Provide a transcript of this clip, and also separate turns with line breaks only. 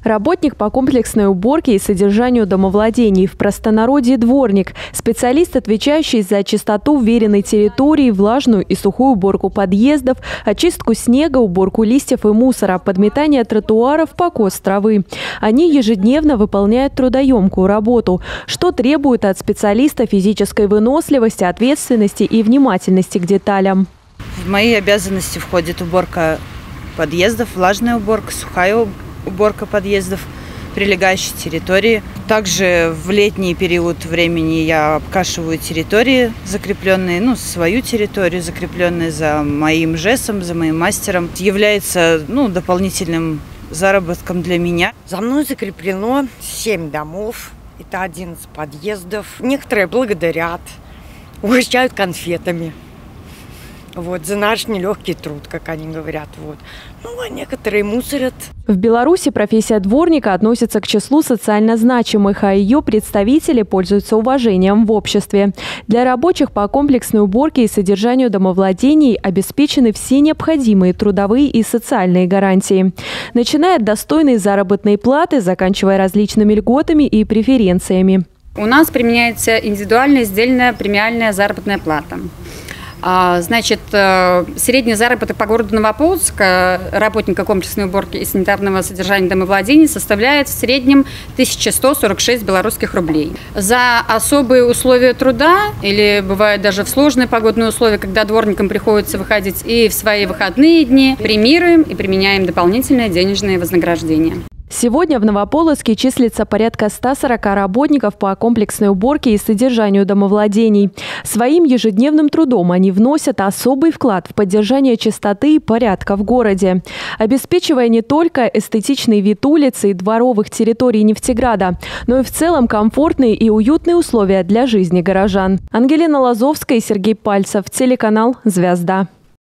Работник по комплексной уборке и содержанию домовладений, в простонародье дворник, специалист, отвечающий за чистоту вверенной территории, влажную и сухую уборку подъездов, очистку снега, уборку листьев и мусора, подметание тротуаров, покос травы. Они ежедневно выполняют трудоемкую работу, что требует от специалиста физической выносливости, ответственности и внимательности к деталям.
В мои обязанности входит уборка подъездов, влажная уборка, сухая уборка подъездов, прилегающей территории. Также в летний период времени я обкашиваю территории, закрепленные, свою территорию, закрепленные за моим ЖЭСом, за моим мастером. Является дополнительным заработком для меня.
За мной закреплено 7 домов, это 11 подъездов. Некоторые благодарят, угощают конфетами. За наш нелегкий труд, как они говорят. А некоторые мусорят.
В Беларуси профессия дворника относится к числу социально значимых, а ее представители пользуются уважением в обществе. Для рабочих по комплексной уборке и содержанию домовладений обеспечены все необходимые трудовые и социальные гарантии. Начиная от достойной заработной платы, заканчивая различными льготами и преференциями.
У нас применяется индивидуальная сдельная премиальная заработная плата. Средний заработок по городу Новополоцк работника комплексной уборки и санитарного содержания домовладений составляет в среднем 1146 белорусских рублей. За особые условия труда, или бывает даже в сложные погодные условия, когда дворникам приходится выходить и в свои выходные дни, премируем и применяем дополнительное денежное вознаграждение.
Сегодня в Новополоцке числится порядка 140 работников по комплексной уборке и содержанию домовладений. Своим ежедневным трудом они вносят особый вклад в поддержание чистоты и порядка в городе, обеспечивая не только эстетичный вид улиц и дворовых территорий Нефтеграда, но и в целом комфортные и уютные условия для жизни горожан. Ангелина Лазовская и Сергей Пальцев, телеканал «Звезда».